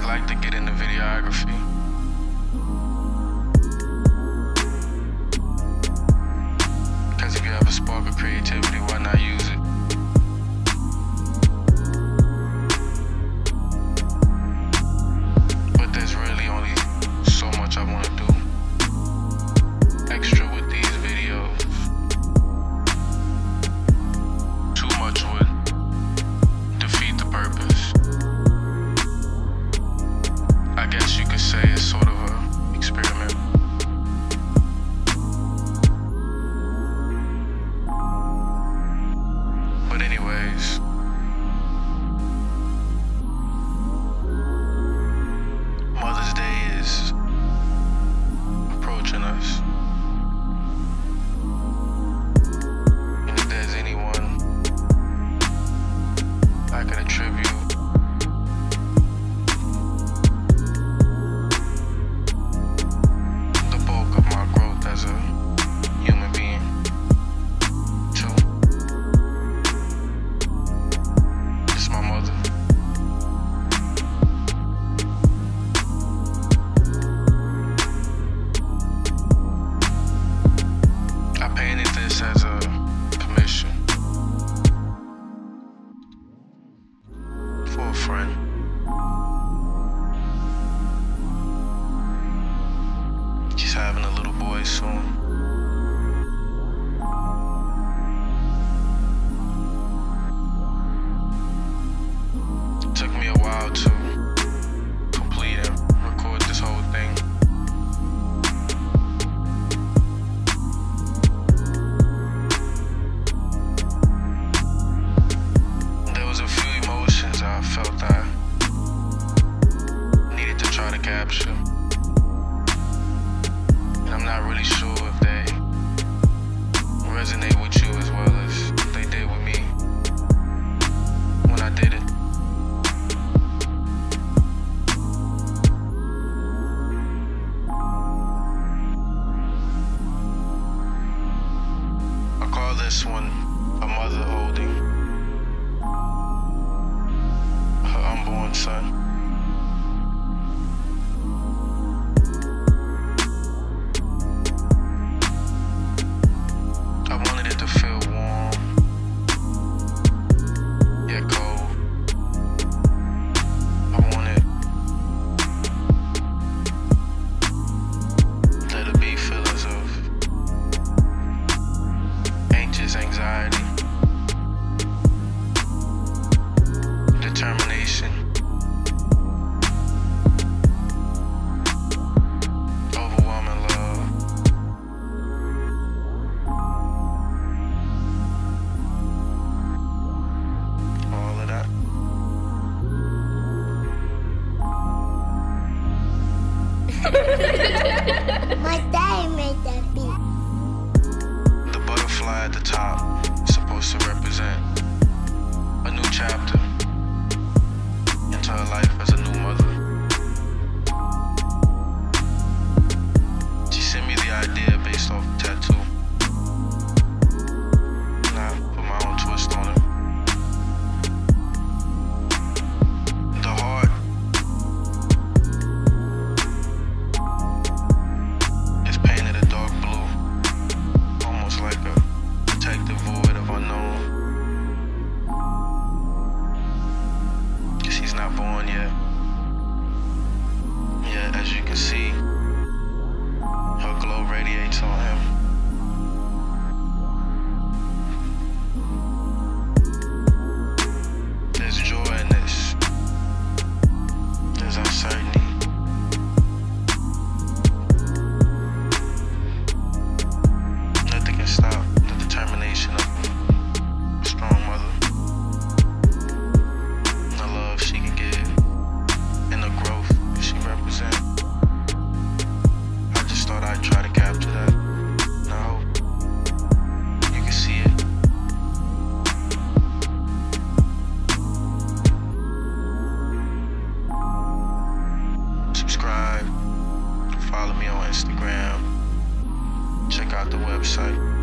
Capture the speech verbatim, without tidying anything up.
like to get into videography. Because if you have a spark of creativity, why not use it? But there's really only so much I want to do extra with these videos. Too much would defeat the purpose. I guess you could say it's sort of an experiment. But anyways, Mother's Day is approaching us. And if there's anyone I could attribute the bulk of my growth as a human being to, it's my mother. I painted this as a commission for a friend. She's having a little boy soon. It took me a while to complete and record this whole thing. There was a few emotions I felt I needed to try to capture. And I'm not really sure if they resonate with you as well as they did with me when I did it. I call this one a mother holding her unborn son. I wanted it to feel warm, yet cold. I wanted there to be feelings of anxious anxiety, determination, overwhelming love. All of that. My daddy made that beat. The butterfly at the top is supposed to represent a new chapter into her life as a new mother. She sent me the idea based off a tattoo, and I put my own twist on it. The heart is painted a dark blue, almost like a protective void of unknown. 'Cause he's not born yet. Yet, as you can see, her glow radiates on him. There's joy in this. There's uncertainty. Nothing can stop the determination of a strong mother. The love she can give and the growth she represents. I just thought I'd try to capture that. And I hope you can see it. Subscribe, follow me on Instagram, check out the website.